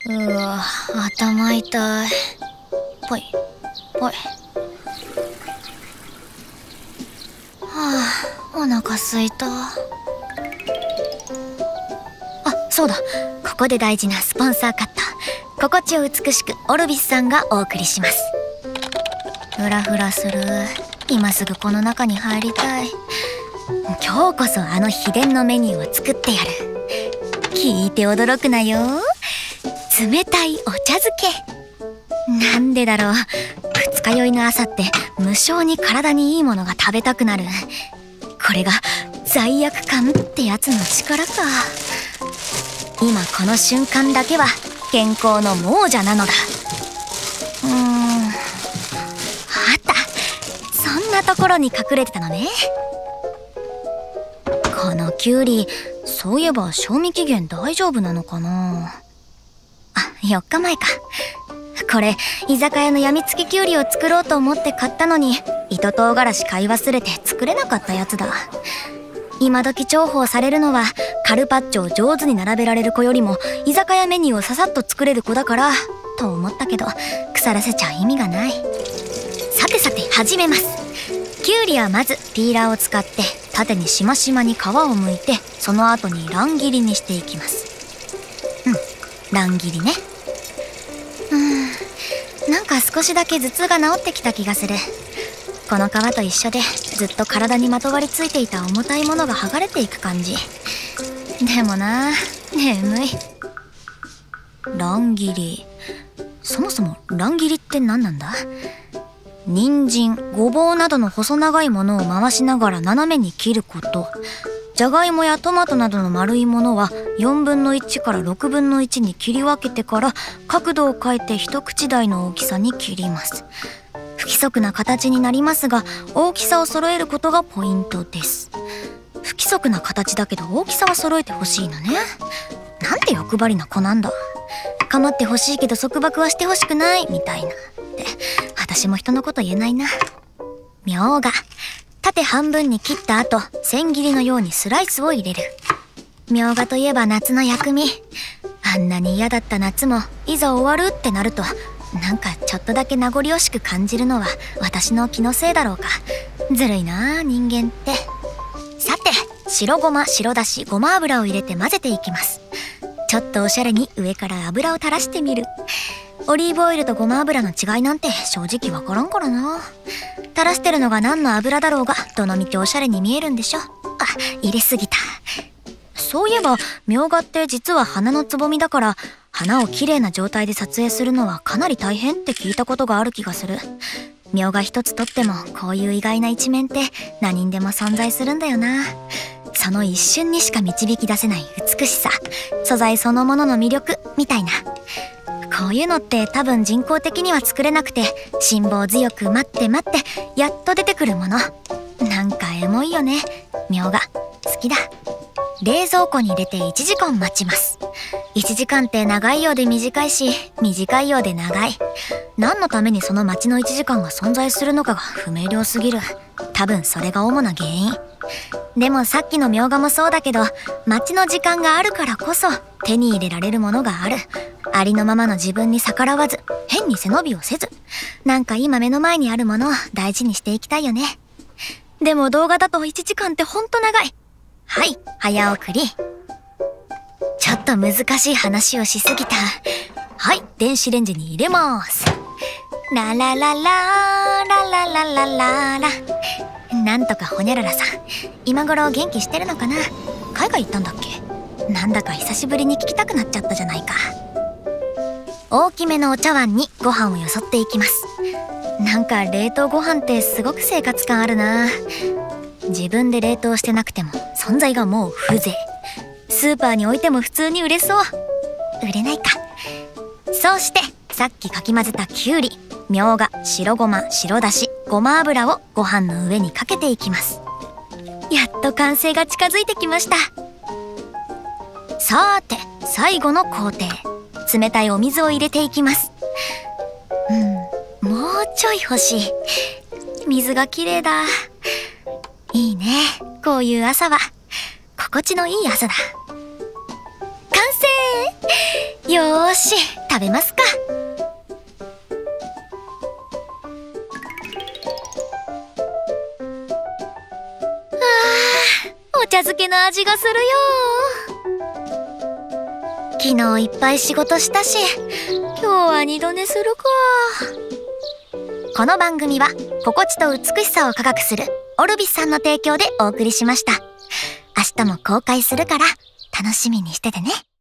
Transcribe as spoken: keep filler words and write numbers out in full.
うわ、頭痛い。ぽいぽい。はあ、お腹すいた。あ、そうだ、ここで大事なスポンサーカット、心地を美しくオルビスさんがお送りします。フラフラする。今すぐこの中に入りたい。今日こそあの秘伝のメニューを作ってやる。聞いて驚くなよ。冷たいお茶漬け。なんでだろう、二日酔いの朝って無性に体にいいものが食べたくなる。これが罪悪感ってやつの力か。今この瞬間だけは健康の亡者なのだ。うーん、あった、そんなところに隠れてたのね。このキュウリ、そういえば賞味期限大丈夫なのかな。あ、よっかまえか。これ居酒屋のやみつききゅうりを作ろうと思って買ったのに、糸唐辛子買い忘れて作れなかったやつだ。今時重宝されるのはカルパッチョを上手に並べられる子よりも居酒屋メニューをささっと作れる子だからと思ったけど、腐らせちゃ意味がない。さてさて始めます。きゅうりはまずピーラーを使って縦にしましまに皮を剥いて、その後に乱切りにしていきます。うん、乱切りね。うーん、なんか少しだけ頭痛が治ってきた気がする。この皮と一緒でずっと体にまとわりついていた重たいものが剥がれていく感じ。でもな、眠い。乱切り、そもそも乱切りって何なんだ。人参、ごぼうなどの細長いものを回しながら斜めに切ること。じゃがいもやトマトなどの丸いものはよんぶんのいちからろくぶんのいちに切り分けてから角度を変えて一口大の大きさに切ります。不規則な形になりますが、大きさを揃えることがポイントです。不規則な形だけど大きさは揃えてほしいのね。なんて欲張りな子なんだ。構ってほしいけど束縛はしてほしくないみたいな。って私も人のこと言えないな。みょうが、縦半分に切った後千切りのようにスライスを入れる。みょうがといえば夏の薬味。あんなに嫌だった夏もいざ終わるってなると、なんかちょっとだけ名残惜しく感じるのは私の気のせいだろうか。ずるいなあ、人間って。さて、白ごま、白だし、ごま油を入れて混ぜていきます。ちょっとおしゃれに上から油を垂らしてみる。オリーブオイルとごま油の違いなんて正直わからんからな。垂らしてるのが何の油だろうが、どのみちおしゃれに見えるんでしょ。あ、入れすぎた。そういえばみょうがって実は花のつぼみだから、花をきれいな状態で撮影するのはかなり大変って聞いたことがある気がする。みょうが一つとってもこういう意外な一面って何にでも存在するんだよな。その一瞬にしか導き出せない美しさ、素材そのものの魅力みたいな。こういうのって多分人工的には作れなくて、辛抱強く待って待ってやっと出てくるもの。なんかエモいよね。みょうが好きだ。冷蔵庫に入れていちじかん待ちます。いちじかんって長いようで短いし、短いようで長い。何のためにその待ちのいちじかんが存在するのかが不明瞭すぎる。多分それが主な原因。でもさっきのみょうがもそうだけど、待ちの時間があるからこそ手に入れられるものがある。ありのままの自分に逆らわず、変に背伸びをせず、なんか今目の前にあるものを大事にしていきたいよね。でも動画だといちじかんってほんと長い。はい、早送り。ちょっと難しい話をしすぎた。はい、電子レンジに入れます。ララララララララララ。なんとかほにゃららさん、今頃元気してるのかな。海外行ったんだっけ。なんだか久しぶりに聞きたくなっちゃったじゃないか。大きめのお茶碗にご飯をよそっていきます。なんか冷凍ご飯ってすごく生活感あるな。自分で冷凍してなくても存在がもう風情。スーパーに置いても普通に売れそう。売れないか。そうしてさっきかき混ぜたきゅうり、みょうが、白ごま、白だし、ごま油をご飯の上にかけていきます。やっと完成が近づいてきました。さーて最後の工程、冷たいお水を入れていきます。うん、もうちょい欲しい。水がきれいだ。いいね、こういう朝は心地のいい朝だ。完成。 よーし、食べますか。あー、お茶漬けの味がするよ。昨日いっぱい仕事したし、今日は二度寝するか。この番組は心地と美しさを科学するオルビスさんの提供でお送りしました。明日も公開するから楽しみにしててね。